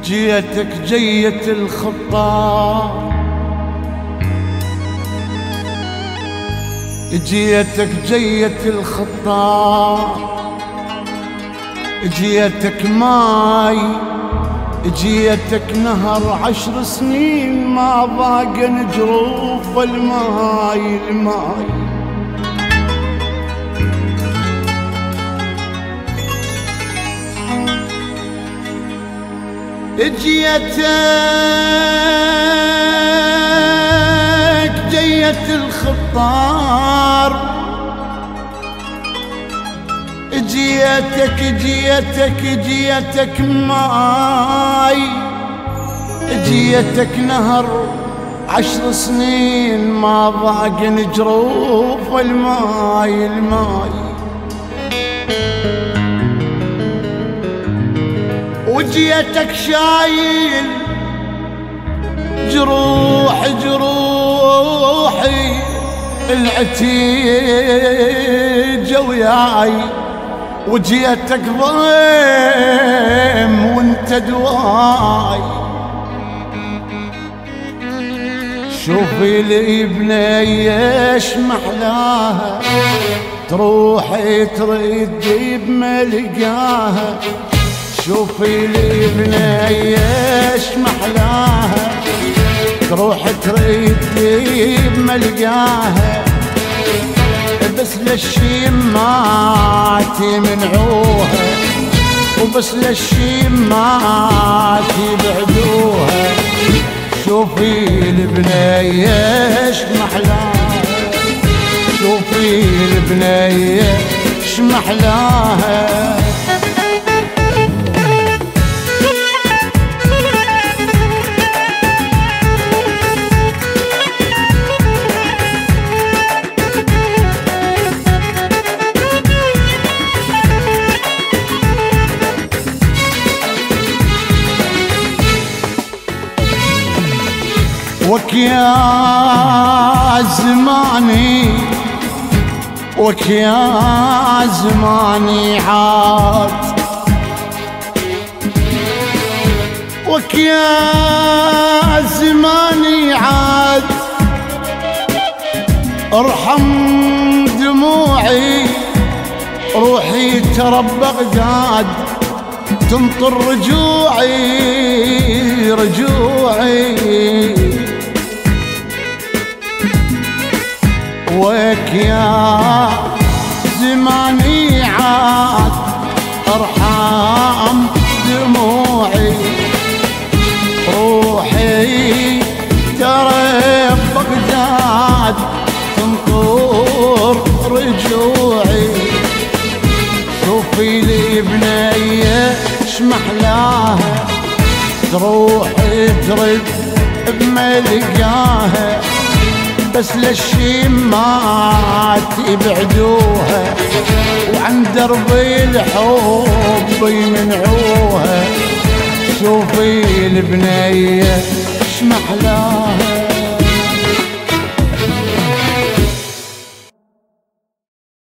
جيتك جية الخطار، جيتك جية الخطار، جيتك ماي، جيتك نهر 10 سنين ما ضاقن جروف الماي الماي. جيتك جية الخطار، جيتك جيتك جيتك ماي، جيتك نهر 10 سنين ما ضاقن جروف الماي الماي. وجيتك شايل جروح جروحي العتيجة وياي، وجيتك ضيم وانت دواي. شوفي لي بنيش محلاها، تروحي تردي بملقاها. شوفي لي بنيش محلاها، تروح تردي بملقاها. بس للشمات منعوها، وبس للشمات يبعدوها. شوفي البنيش محلاها، شوفي البنيش محلاها. وك يا زماني، وك يا زماني عاد، وك يا زماني عاد. ارحم دموعي روحي ترى بغداد، تنطر رجوعي رجوعي. وك يا زماني عاد، ارحم دموعي روحي ترى بغداد، تنطر رجوعي. شوفي لي بنيش محلاها، تروح ترد بملقاها. بس للشمات يبعدوها، وعن دربي الحب يمنعوها. شوفي البنية شمحلاها.